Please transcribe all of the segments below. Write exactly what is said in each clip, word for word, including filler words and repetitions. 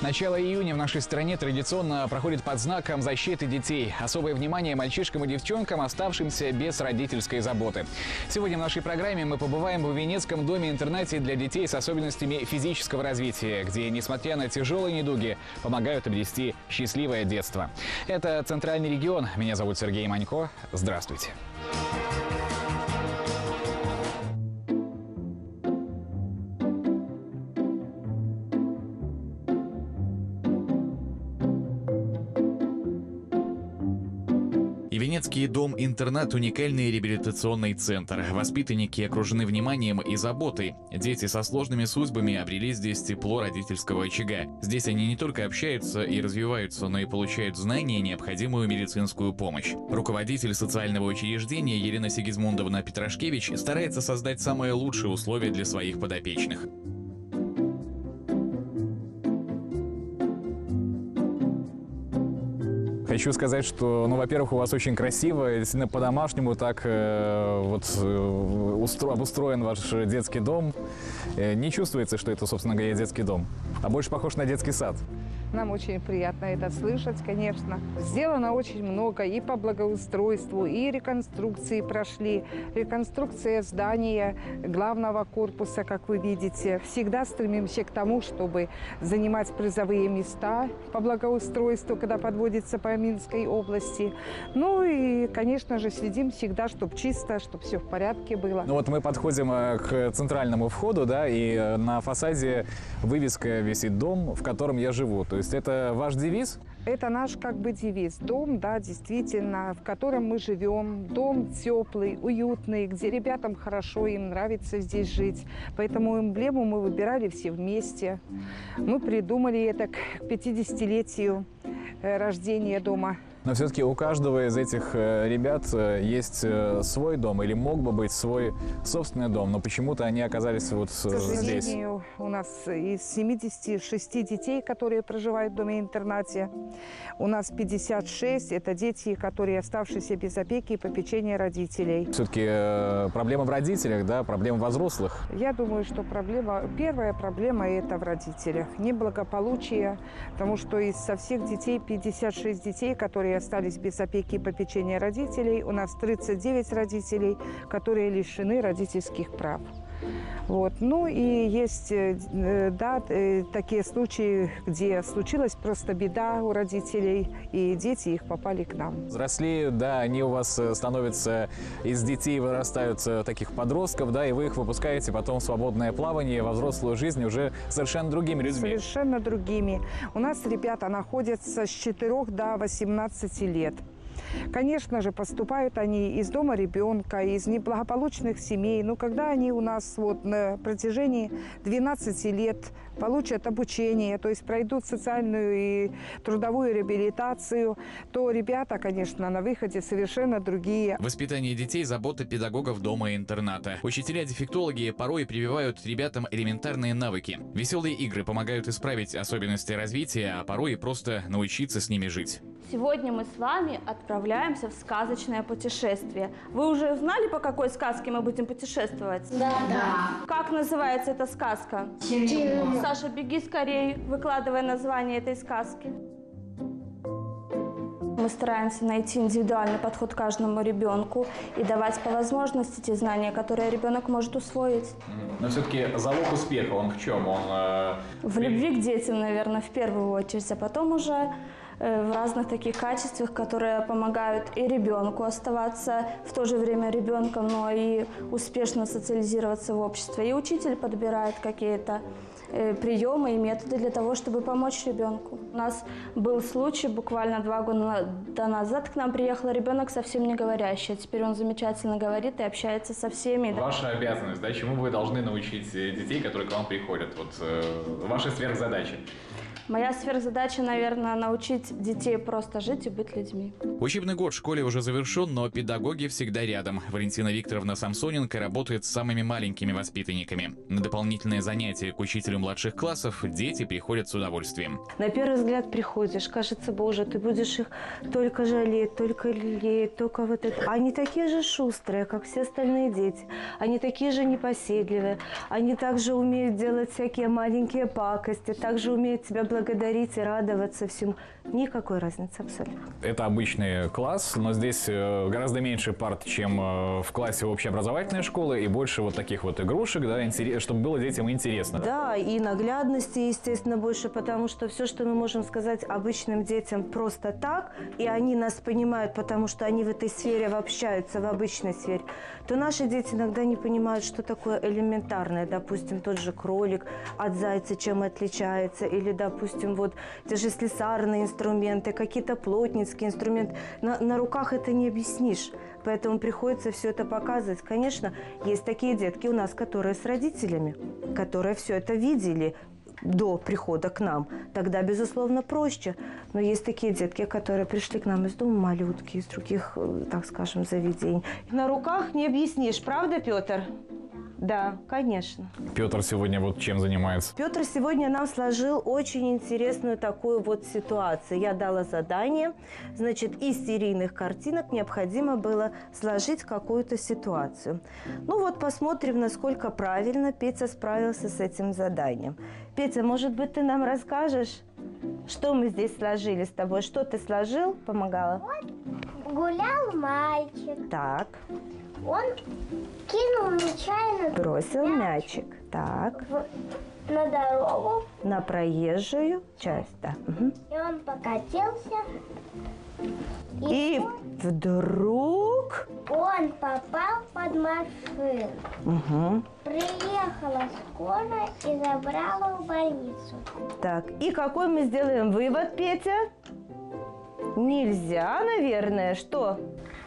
Начало июня в нашей стране традиционно проходит под знаком защиты детей. Особое внимание мальчишкам и девчонкам, оставшимся без родительской заботы. Сегодня в нашей программе мы побываем в Венецком доме-интернате для детей с особенностями физического развития, где, несмотря на тяжелые недуги, помогают обрести счастливое детство. Это Центральный регион. Меня зовут Сергей Манько. Здравствуйте. Венецкий дом-интернат – уникальный реабилитационный центр. Воспитанники окружены вниманием и заботой. Дети со сложными судьбами обрели здесь тепло родительского очага. Здесь они не только общаются и развиваются, но и получают знания и необходимую медицинскую помощь. Руководитель социального учреждения Елена Сигизмундовна Петрашкевич старается создать самые лучшие условия для своих подопечных. Хочу сказать, что, ну, во-первых, у вас очень красиво, действительно по-домашнему так э, вот э, устро, обустроен ваш детский дом. Э, не чувствуется, что это, собственно говоря, детский дом, а больше похож на детский сад. Нам очень приятно это слышать, конечно. Сделано очень много и по благоустройству, и реконструкции прошли. Реконструкция здания главного корпуса, как вы видите. Всегда стремимся к тому, чтобы занимать призовые места по благоустройству, когда подводится по Минской области. Ну и, конечно же, следим всегда, чтобы чисто, чтобы все в порядке было. Ну вот мы подходим к центральному входу, да, и на фасаде вывеска висит «Дом, в котором я живу». То есть это ваш девиз? Это наш как бы девиз. Дом, да, действительно, в котором мы живем. Дом теплый, уютный, где ребятам хорошо, им нравится здесь жить. Поэтому эмблему мы выбирали все вместе. Мы придумали это к пятидесятилетию рождения дома. Но все-таки у каждого из этих ребят есть свой дом или мог бы быть свой собственный дом, но почему-то они оказались вот здесь. К сожалению, у нас из семидесяти шести детей, которые проживают в доме-интернате, у нас пятьдесят шесть – это дети, которые оставшиеся без опеки и попечения родителей. Все-таки проблема в родителях, да, проблема во взрослых? Я думаю, что проблема, первая проблема – это в родителях. Неблагополучие, потому что из со всех детей, пятьдесят шесть детей, которые остались без опеки и попечения родителей, у нас тридцать девять родителей, которые лишены родительских прав. Вот. Ну и есть, да, такие случаи, где случилась просто беда у родителей, и дети их попали к нам. Взрослеют, да, они у вас становятся, из детей вырастают таких подростков, да, и вы их выпускаете потом в свободное плавание, во взрослую жизнь уже совершенно другими людьми. Совершенно другими. У нас ребята находятся с четырёх до восемнадцати лет. Конечно же, поступают они из дома ребенка, из неблагополучных семей. Но когда они у нас вот на протяжении двенадцати лет получат обучение, то есть пройдут социальную и трудовую реабилитацию, то ребята, конечно, на выходе совершенно другие. Воспитание детей – забота педагогов дома и интерната. Учителя-дефектологи порой прививают ребятам элементарные навыки. Веселые игры помогают исправить особенности развития, а порой и просто научиться с ними жить. Сегодня мы с вами отправляемся в сказочное путешествие. Вы уже узнали, по какой сказке мы будем путешествовать? Да. да. Как называется эта сказка? Теремок. Саша, беги скорее, выкладывай название этой сказки. Мы стараемся найти индивидуальный подход к каждому ребенку и давать по возможности те знания, которые ребенок может усвоить. Но все-таки залог успеха, он в чем? Он, э... В любви к детям, наверное, в первую очередь, а потом уже в разных таких качествах, которые помогают и ребенку оставаться в то же время ребенком, но и успешно социализироваться в обществе. И учитель подбирает какие-то приемы и методы для того, чтобы помочь ребенку. У нас был случай, буквально два года назад к нам приехал ребенок совсем не говорящий. Теперь он замечательно говорит и общается со всеми. Ваша обязанность, да, чему вы должны научить детей, которые к вам приходят? Вот э, ваши сверхзадачи. Моя сверхзадача, наверное, научить детей просто жить и быть людьми. Учебный год в школе уже завершен, но педагоги всегда рядом. Валентина Викторовна Самсоненко работает с самыми маленькими воспитанниками. На дополнительные занятия к учителю младших классов дети приходят с удовольствием. На первый взгляд приходишь, кажется, боже, ты будешь их только жалеть, только лелеять, только вот это. Они такие же шустрые, как все остальные дети. Они такие же непоседливые. Они также умеют делать всякие маленькие пакости, также умеют тебя благодарить благодарить и радоваться всему. Никакой разницы абсолютно. Это обычный класс, но здесь э, гораздо меньше парт, чем э, в классе общеобразовательной школы, и больше вот таких вот игрушек, да, интерес, чтобы было детям интересно. Да, и наглядности, естественно, больше, потому что все, что мы можем сказать обычным детям просто так, и они нас понимают, потому что они в этой сфере общаются, в обычной сфере, то наши дети иногда не понимают, что такое элементарное. Допустим, тот же кролик от зайца чем отличается, или, допустим, вот те же слесарные инструменты, какие-то плотницкие инструменты. На, на руках это не объяснишь, поэтому приходится все это показывать. Конечно, есть такие детки у нас, которые с родителями, которые все это видели до прихода к нам, тогда, безусловно, проще. Но есть такие детки, которые пришли к нам из дома, малютки, из других, так скажем, заведений. На руках не объяснишь, правда, Петр? Да, конечно. Петр сегодня вот чем занимается? Петр сегодня нам сложил очень интересную такую вот ситуацию. Я дала задание, значит, из серийных картинок необходимо было сложить какую-то ситуацию. Ну вот посмотрим, насколько правильно Петя справился с этим заданием. Петя, может быть, ты нам расскажешь, что мы здесь сложили с тобой? Что ты сложил? Помогала? Вот гулял мальчик. Так. Он кинул нечаянно Бросил мяч мячик. Так. в- на дорогу, На проезжую часть, да. Мгм. и он покатился. И вдруг... Он попал под машину. Угу. Приехала скорая и забрала в больницу. Так, и какой мы сделаем вывод, Петя? Нельзя, наверное, что?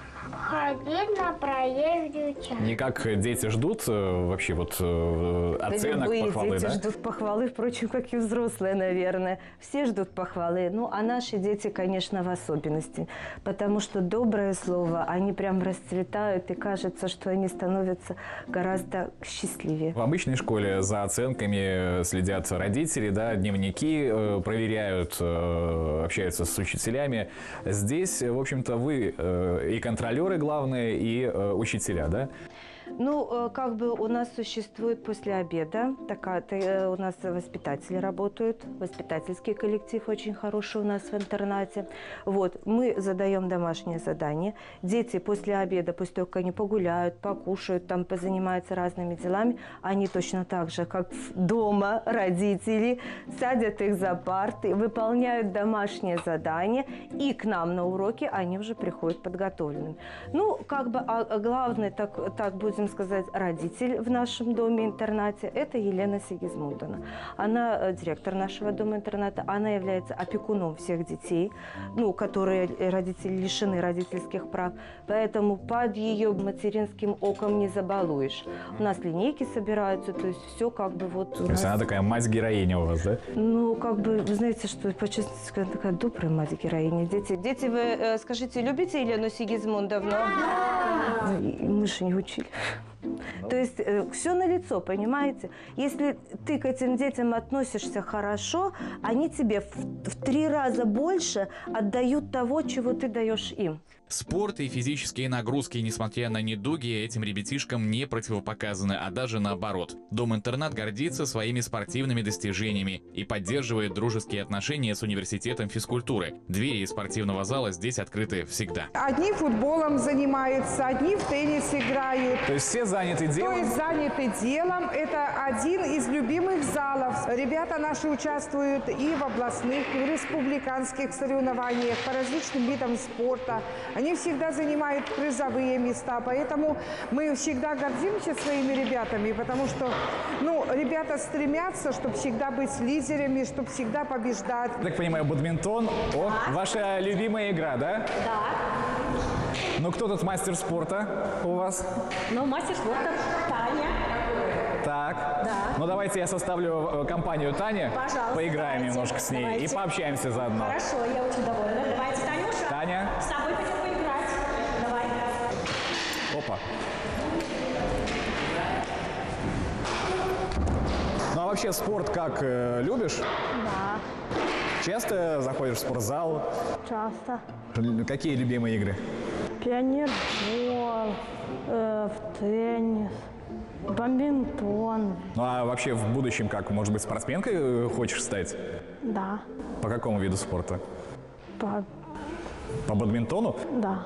Ходить на проезжую часть. Никак дети ждут э, вообще вот э, оценок, Любые похвалы, дети да? ждут похвалы, впрочем, как и взрослые, наверное. Все ждут похвалы. Ну, а наши дети, конечно, в особенности. Потому что доброе слово, они прям расцветают, и кажется, что они становятся гораздо счастливее. В обычной школе за оценками следят родители, да, дневники э, проверяют, э, общаются с учителями. Здесь, в общем-то, вы э, и контролеры главные, и э, учителя, да? Ну, э, как бы у нас существует после обеда, такая, ты, э, у нас воспитатели работают, воспитательский коллектив очень хороший у нас в интернате. Вот, мы задаем домашнее задание. Дети после обеда, после того, как они погуляют, покушают, там позанимаются разными делами, они точно так же, как дома родители, садят их за парты, выполняют домашнее задание, и к нам на уроки они уже приходят подготовленными. Ну, как бы, а, а главный, так, так будем сказать, родитель в нашем доме-интернате – это Елена Сигизмундовна. Она э, директор нашего дома-интерната, она является опекуном всех детей, ну, которые родители лишены родительских прав, поэтому под ее материнским оком не забалуешь. У нас линейки собираются, то есть все как бы вот… То есть она такая мать-героиня у вас, да? Ну, как бы, вы знаете, что, по честности сказать, такая добрая мать-героиня. Дети, дети, вы, э, скажите, любите Елену Сигизмундовну? Да! Мы же не учили. То есть э, все налицо, понимаете? Если ты к этим детям относишься хорошо, они тебе в, в три раза больше отдают того, чего ты даешь им. Спорт и физические нагрузки, несмотря на недуги, этим ребятишкам не противопоказаны, а даже наоборот. Дом-интернат гордится своими спортивными достижениями и поддерживает дружеские отношения с университетом физкультуры. Двери спортивного зала здесь открыты всегда. Одни футболом занимаются, одни в теннис играют. То есть все заняты То делом? есть заняты делом. Это один из любимых залов. Ребята наши участвуют и в областных, и в республиканских соревнованиях по различным видам спорта. Они всегда занимают призовые места, поэтому мы всегда гордимся своими ребятами, потому что, ну, ребята стремятся, чтобы всегда быть лидерами, чтобы всегда побеждать. Я так понимаю, бадминтон. О, ваша любимая игра, да? Да. Ну, кто тут мастер спорта у вас? Ну, мастер спорта Таня. Так. Да. Ну, давайте я составлю э, компанию Тани. Пожалуйста, Поиграем давайте, немножко с ней давайте. и пообщаемся заодно. Хорошо, я очень довольна. Давайте, Танюша. Таня. С тобой хотим поиграть. Давай. Опа. Ну, а вообще спорт как, э, любишь? Да, Часто заходишь в спортзал? часто. Л- Какие любимые игры? Пионербол, э, в теннис, Бадминтон. Ну а вообще в будущем как, может быть, спортсменкой хочешь стать? Да. По какому виду спорта? По... По бадминтону? Да.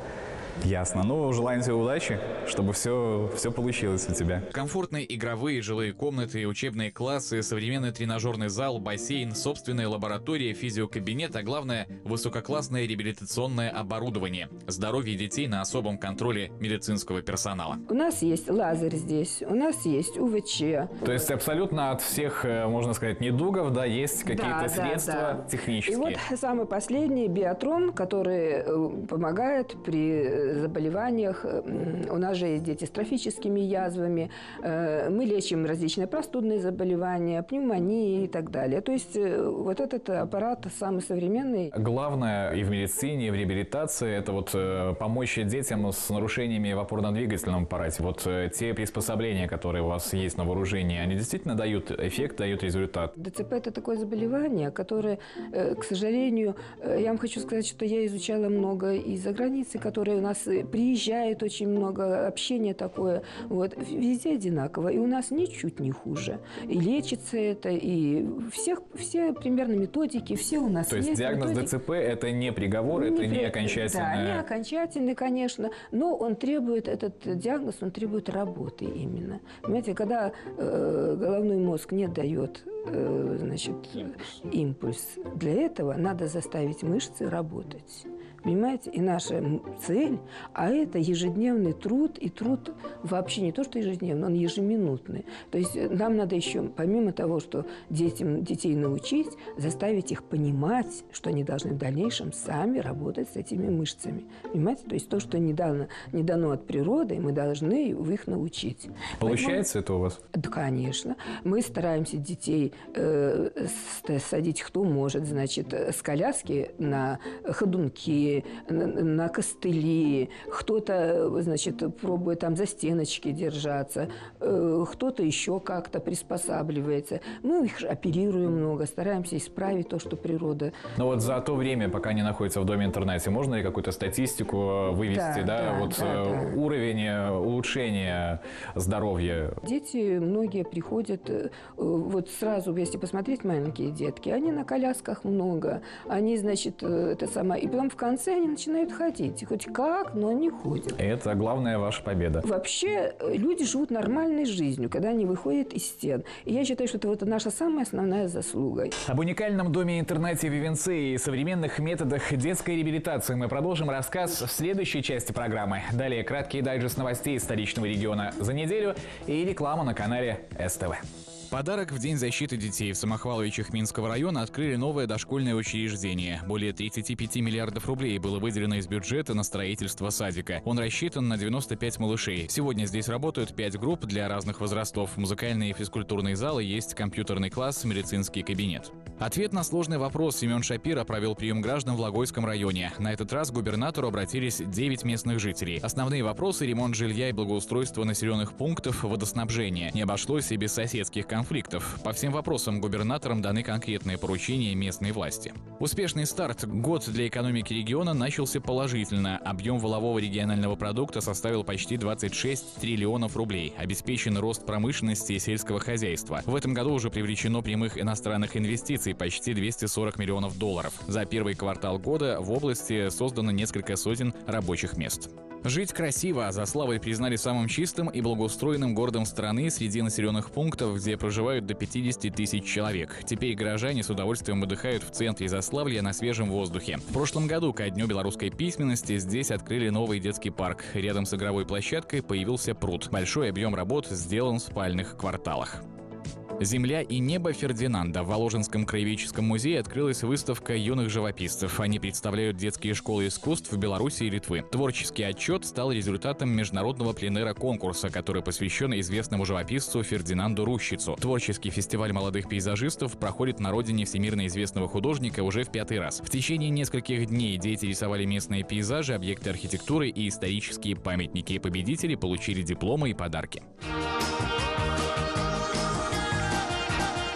Ясно. Ну, желаем тебе удачи, чтобы все, все получилось у тебя. Комфортные игровые жилые комнаты, учебные классы, современный тренажерный зал, бассейн, собственная лаборатория, физиокабинет, а главное – высококлассное реабилитационное оборудование. Здоровье детей на особом контроле медицинского персонала. У нас есть лазер здесь, у нас есть УВЧ. То есть абсолютно от всех, можно сказать, недугов, да, есть какие-то да, средства да, да. технические. И вот самый последний биатрон, который помогает при заболеваниях. У нас же есть дети с трофическими язвами. Мы лечим различные простудные заболевания, пневмонии и так далее. То есть вот этот аппарат самый современный. Главное и в медицине, и в реабилитации – это вот помочь детям с нарушениями в опорно-двигательном аппарате. Вот те приспособления, которые у вас есть на вооружении, они действительно дают эффект, дают результат? ДЦП – это такое заболевание, которое, к сожалению, я вам хочу сказать, что я изучала много из-за границы, которые у нас приезжает очень много, общения такое. Вот. Везде одинаково. И у нас ничуть не хуже. И лечится это, и всех, все примерно методики, все у нас То есть. есть диагноз методики. ДЦП – это не приговор, не это не при... окончательное… Да, не окончательный, конечно. Но он требует, этот диагноз, он требует работы именно. Понимаете, когда э, головной мозг не дает э, значит, импульс. импульс, для этого надо заставить мышцы работать. Понимаете? И наша цель, а это ежедневный труд, и труд вообще не то, что ежедневный, он ежеминутный. То есть нам надо еще, помимо того, что детям, детей научить, заставить их понимать, что они должны в дальнейшем сами работать с этими мышцами. Понимаете? То есть то, что не дано, не дано от природы, мы должны их научить. Получается Поэтому, это у вас? Да, конечно. Мы стараемся детей э, садить кто может, значит, с коляски на ходунки, На, на костыли, кто-то, значит, пробует там за стеночки держаться, э, кто-то еще как-то приспосабливается. Мы их оперируем много, стараемся исправить то, что природа. Но вот за то время, пока они находятся в доме-интернате, можно ли какую-то статистику вывести, да, да, да вот да, э, да. уровень улучшения здоровья? Дети многие приходят, э, вот сразу, если посмотреть маленькие детки, они на колясках много, они, значит, э, это самое, и потом в конце они начинают ходить. Хоть как, но они ходят. Это главная ваша победа. Вообще люди живут нормальной жизнью, когда они выходят из стен. И я считаю, что это вот наша самая основная заслуга. Об уникальном доме-интернате Вивенцы и современных методах детской реабилитации мы продолжим рассказ в следующей части программы. Далее краткий дайджест новостей из столичного региона за неделю и реклама на канале СТВ. Подарок в День защиты детей. В Самохваловичах Минского района открыли новое дошкольное учреждение. Более тридцати пяти миллиардов рублей было выделено из бюджета на строительство садика. Он рассчитан на девяносто пять малышей. Сегодня здесь работают пять групп для разных возрастов. Музыкальные и физкультурные залы, есть компьютерный класс, медицинский кабинет. Ответ на сложный вопрос Семен Шапира провел прием граждан в Логойском районе. На этот раз к губернатору обратились девять местных жителей. Основные вопросы – ремонт жилья и благоустройство населенных пунктов, водоснабжение. Не обошлось и без соседских конфликтов. конфликтов. По всем вопросам губернаторам даны конкретные поручения местной власти. Успешный старт. Год для экономики региона начался положительно. Объем валового регионального продукта составил почти двадцать шесть триллионов рублей. Обеспечен рост промышленности и сельского хозяйства. В этом году уже привлечено прямых иностранных инвестиций почти двести сорок миллионов долларов. За первый квартал года в области создано несколько сотен рабочих мест. Жить красиво. Заславль признали самым чистым и благоустроенным городом страны среди населенных пунктов, где проживают до пятидесяти тысяч человек. Теперь горожане с удовольствием отдыхают в центре Заславля на свежем воздухе. В прошлом году ко Дню белорусской письменности здесь открыли новый детский парк. Рядом с игровой площадкой появился пруд. Большой объем работ сделан в спальных кварталах. «Земля и небо Фердинанда». В Воложенском краеведческом музее открылась выставка юных живописцев. Они представляют детские школы искусств в Беларуси и Литвы. Творческий отчет стал результатом международного пленэра конкурса, который посвящен известному живописцу Фердинанду Рущицу. Творческий фестиваль молодых пейзажистов проходит на родине всемирно известного художника уже в пятый раз. В течение нескольких дней дети рисовали местные пейзажи, объекты архитектуры и исторические памятники. Победители получили дипломы и подарки.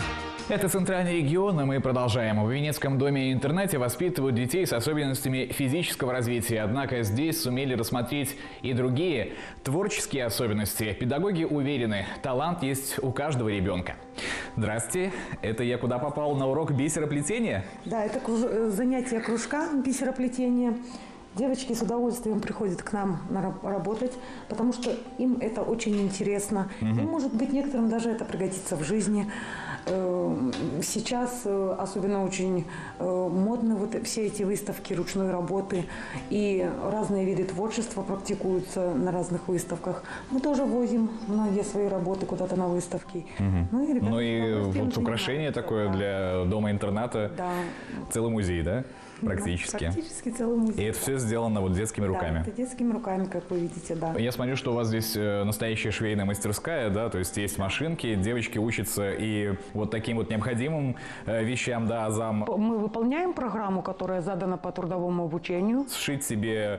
Это центральный регион, и мы продолжаем. В Венецком доме-интернате воспитывают детей с особенностями физического развития. Однако здесь сумели рассмотреть и другие творческие особенности. Педагоги уверены, талант есть у каждого ребенка. Здрасте, это я куда попал? На урок бисероплетения? Да, это круж- занятие кружка бисероплетения. Девочки с удовольствием приходят к нам на работать, потому что им это очень интересно. Угу. И, может быть, некоторым даже это пригодится в жизни. Сейчас особенно очень модны вот все эти выставки ручной работы, и разные виды творчества практикуются на разных выставках. Мы тоже возим многие свои работы куда-то на выставки. Угу. Ну и, ребята, ну и вот украшение такое, да, для дома-интерната, да. Целый музей, да? Практически. Да, практически целый музей. И это все сделано вот детскими руками? Да, это детскими руками, как вы видите, да. Я смотрю, что у вас здесь настоящая швейная мастерская, да, то есть есть машинки, девочки учатся и вот таким вот необходимым вещам, да, азам. Мы выполняем программу, которая задана по трудовому обучению. Сшить себе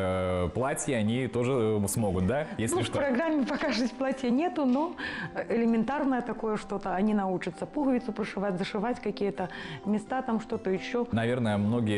э, платье они тоже смогут, да, если ну, что? В программе пока что платья нету, но элементарное такое что-то они научатся. Пуговицу прошивать, зашивать какие-то места, там что-то еще. Наверное, многие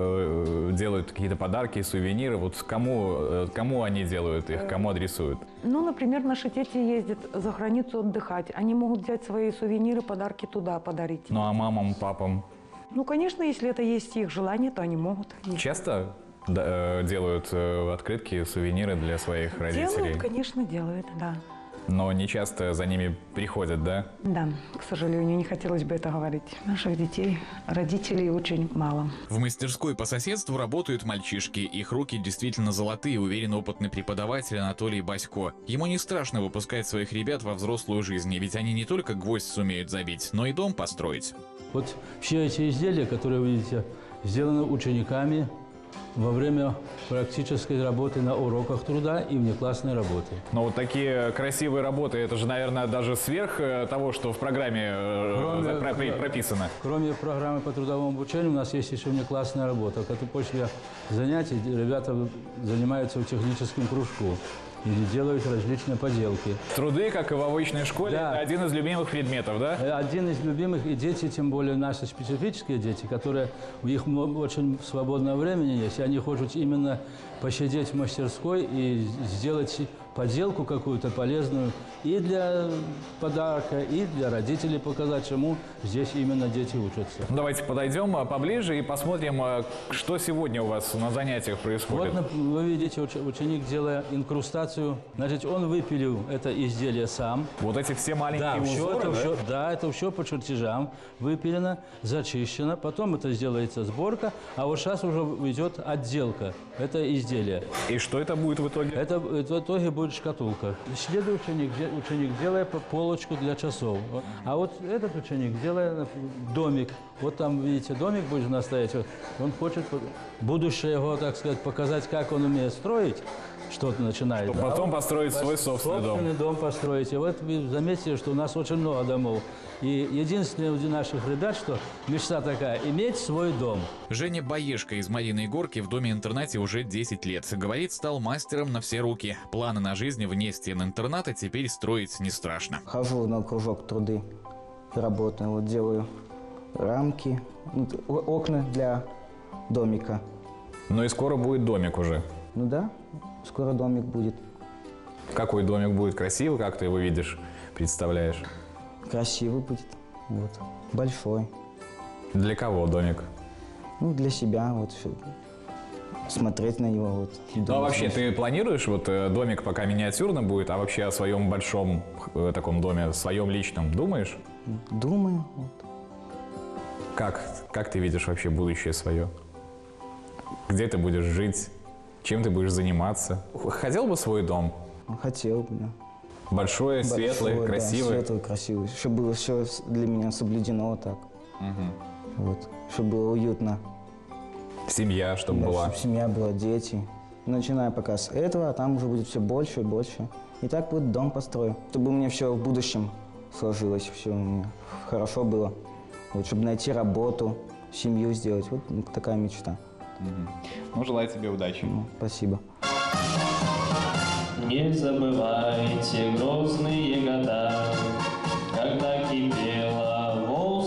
э, делают какие-то подарки, сувениры. Вот кому, э, кому они делают их, кому адресуют? Ну, например, наши дети ездят за границу отдыхать. Они могут взять свои сувениры, подарки туда подарить. Ну, а мамам, папам? Ну, конечно, если это есть их желание, то они могут. Часто да, делают э, открытки, сувениры для своих родителей? Делают, конечно, делают, да. Но не часто за ними приходят, да? Да, к сожалению, не хотелось бы это говорить. Наших детей, родителей очень мало. В мастерской по соседству работают мальчишки. Их руки действительно золотые, уверен опытный преподаватель Анатолий Басько. Ему не страшно выпускать своих ребят во взрослую жизнь, ведь они не только гвоздь сумеют забить, но и дом построить. Вот все эти изделия, которые вы видите, сделаны учениками во время практической работы на уроках труда и внеклассной работы. Но вот такие красивые работы, это же, наверное, даже сверх того, что в программе кроме, прописано. Кроме программы по трудовому обучению, у нас есть еще внеклассная работа. Когда после занятий ребята занимаются в техническом кружку или делают различные поделки. Труды, как и в обычной школе, да. Это один из любимых предметов, да? Один из любимых, и дети, тем более наши специфические дети, которые, у них очень свободное времени есть, и они хотят именно посидеть в мастерской и сделать поделку какую-то полезную и для подарка, и для родителей показать, чему здесь именно дети учатся. Давайте подойдем поближе и посмотрим, что сегодня у вас на занятиях происходит. Вот вы видите, ученик, делая инкрустацию, значит, он выпилил это изделие сам. Вот эти все маленькие да, узоры, все это, да? Все, да, это все по чертежам выпилено, зачищено, потом это сделается сборка, а вот сейчас уже идет отделка. Это изделие. И что это будет в итоге? Это в итоге будет шкатулка. Следующий ученик, ученик делает полочку для часов. А вот этот ученик делает домик. Вот там, видите, домик будет у нас стоять. Он хочет будущее его, так сказать, показать, как он умеет строить. Что-то начинает. Чтобы потом а построить свой собственный, собственный дом. дом построить. И вот вы заметили, что у нас очень много домов. И единственное у наших ребят, что мечта такая – иметь свой дом. Женя Баешко из Мариной Горки в доме-интернате уже десять лет. Говорит, стал мастером на все руки. Планы на жизнь вне стен интерната теперь строить не страшно. Хожу на кружок труды, работаю, вот делаю рамки, окна для домика. Ну и скоро будет домик уже. Ну да, скоро домик будет. Какой домик будет? Красивый, как ты его видишь, представляешь? Красивый будет, вот, большой. Для кого домик? Ну, для себя, вот, смотреть на него, вот. Ну, а вообще, ты планируешь, вот, домик пока миниатюрно будет, а вообще о своем большом э, таком доме, своем личном, думаешь? Думаю, вот. Как, как ты видишь вообще будущее свое? Где ты будешь жить? Чем ты будешь заниматься? Хотел бы свой дом? Хотел бы, да. Большой, Большой, светлый, да, красивый? Светлый, красивый. Чтобы было все для меня соблюдено вот так. Угу. Вот. Чтобы было уютно. Семья, чтобы да, была. Чтобы семья была, дети. Начиная пока с этого, а там уже будет все больше и больше. И так вот дом построю. Чтобы у меня все в будущем сложилось, все у меня хорошо было. Вот, чтобы найти работу, семью сделать. Вот ну, такая мечта. Угу. Ну, желаю тебе удачи. Ну, спасибо. Не забывайте грозные года, когда кипела волжская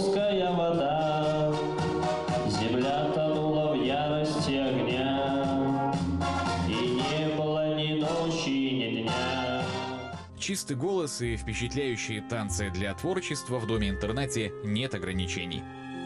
чистый голос и впечатляющие танцы. Для творчества в доме-интернате нет ограничений.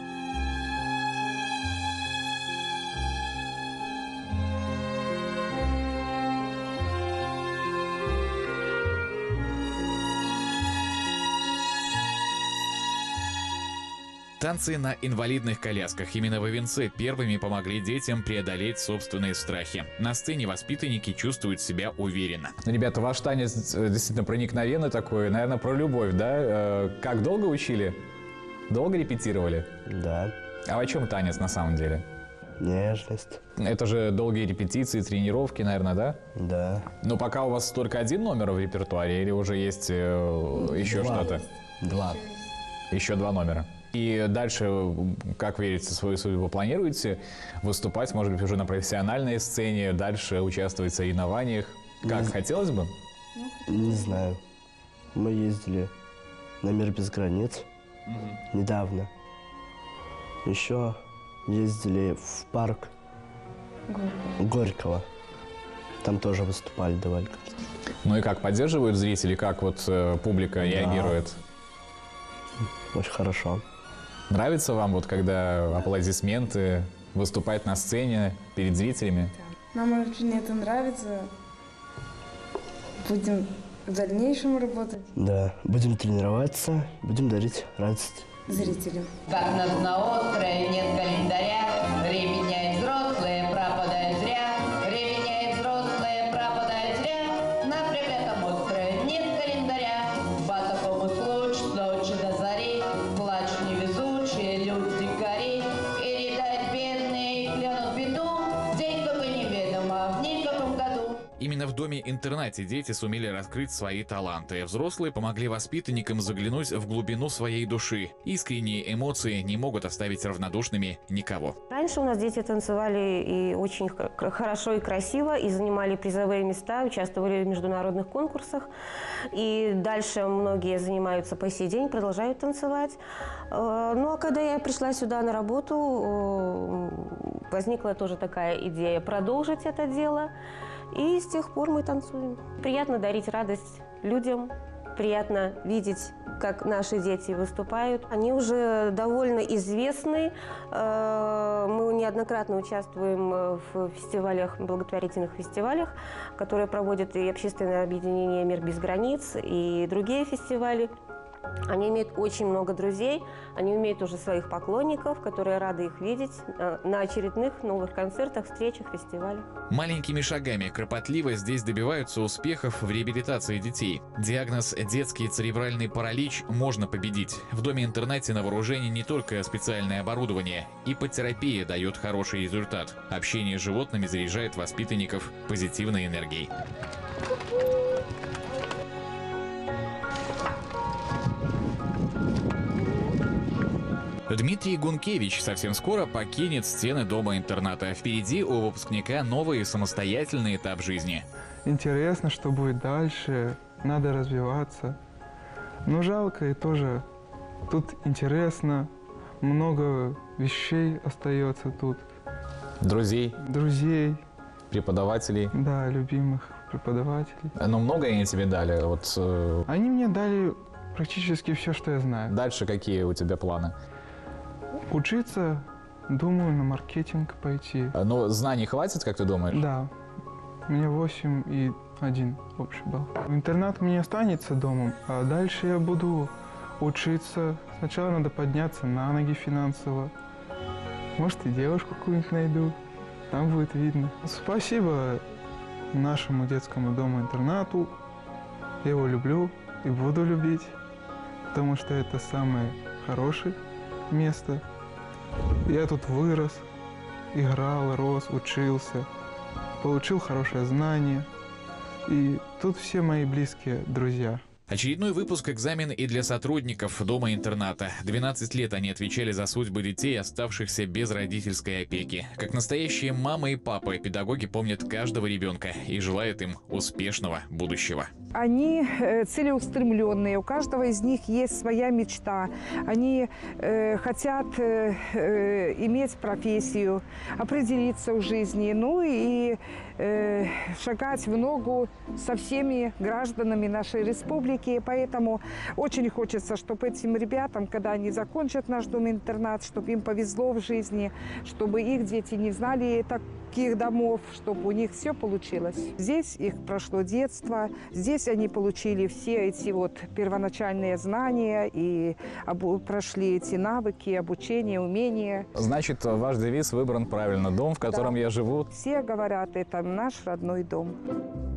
Танцы на инвалидных колясках. Именно в Ивенце первыми помогли детям преодолеть собственные страхи. На сцене воспитанники чувствуют себя уверенно. Ну, ребята, ваш танец действительно проникновенный такой, наверное, про любовь, да? Как долго учили? Долго репетировали? Да. А о чем танец на самом деле? Нежность. Это же долгие репетиции, тренировки, наверное, да? Да. Но пока у вас только один номер в репертуаре или уже есть еще что-то? Два. Еще два номера. И дальше, как верите в свою судьбу, планируете выступать, может быть, уже на профессиональной сцене, дальше участвовать в соревнованиях? Как, не хотелось бы? Не знаю. Мы ездили на «Мир без границ» угу. недавно. Еще ездили в парк Горького. Горького. Там тоже выступали, давали концерт. Ну и как, поддерживают зрители, как вот э, публика да. реагирует? Очень хорошо. Нравится вам, вот, когда аплодисменты, выступать на сцене перед зрителями? Нам очень это нравится. Будем в дальнейшем работать. Да, будем тренироваться, будем дарить радость зрителям. Как нас на острове нет календаря, ременяет взрослые, пропадает зря. Ременяет взрослые, пропадает зря. На проклятом острове нет календаря. По такому случаю ночи до зари плачут невезучие люди-дикари. И рядают бедные, клянут беду. День только неведомо, в никаком году. Именно в доме-интернате дети сумели раскрыть свои таланты. Взрослые помогли воспитанникам заглянуть в глубину своей души. Искренние эмоции не могут оставить равнодушными никого. Раньше у нас дети танцевали и очень хорошо и красиво, и занимали призовые места, участвовали в международных конкурсах. И дальше многие занимаются по сей день, продолжают танцевать. Ну а когда я пришла сюда на работу, возникла тоже такая идея продолжить это дело. И с тех пор мы танцуем. Приятно дарить радость людям, приятно видеть, как наши дети выступают. Они уже довольно известны. Мы неоднократно участвуем в фестивалях, благотворительных фестивалях, которые проводят и общественное объединение «Мир без границ», и другие фестивали. Они имеют очень много друзей, они имеют уже своих поклонников, которые рады их видеть на очередных новых концертах, встречах, фестивалях. Маленькими шагами кропотливо здесь добиваются успехов в реабилитации детей. Диагноз «детский церебральный паралич» можно победить. В доме-интернате на вооружении не только специальное оборудование, иппотерапия дает хороший результат. Общение с животными заряжает воспитанников позитивной энергией. Дмитрий Гункевич совсем скоро покинет стены дома-интерната. Впереди у выпускника новый самостоятельный этап жизни. Интересно, что будет дальше, надо развиваться. Но жалко и тоже. Тут интересно, много вещей остается тут. Друзей? Друзей. Преподавателей? Да, любимых преподавателей. Но много они тебе дали? Вот... Они мне дали практически все, что я знаю. Дальше какие у тебя планы? Учиться, думаю, на маркетинг пойти. Но знаний хватит, как ты думаешь? Да. У меня восемь и один общий балл. Интернат у меня останется домом, а дальше я буду учиться. Сначала надо подняться на ноги финансово. Может, и девушку какую-нибудь найду. Там будет видно. Спасибо нашему детскому дому-интернату. Я его люблю и буду любить, потому что это самое хорошее место. Я тут вырос, играл, рос, учился, получил хорошее знание. И тут все мои близкие друзья. Очередной выпуск «Экзамен» и для сотрудников дома-интерната. двенадцать лет они отвечали за судьбы детей, оставшихся без родительской опеки. Как настоящие мамы и папы, педагоги помнят каждого ребенка и желают им успешного будущего. Они э, целеустремленные, у каждого из них есть своя мечта. Они э, хотят э, э, иметь профессию, определиться в жизни, ну и э, шагать в ногу со всеми гражданами нашей республики. Поэтому очень хочется, чтобы этим ребятам, когда они закончат наш дом-интернат, чтобы им повезло в жизни, чтобы их дети не знали таких домов, чтобы у них все получилось. Здесь их прошло детство, здесь они получили все эти вот первоначальные знания и обу- прошли эти навыки, обучение, умения. Значит, ваш девиз выбран правильно. Дом, в котором Да. я живу. Все говорят, это наш родной дом.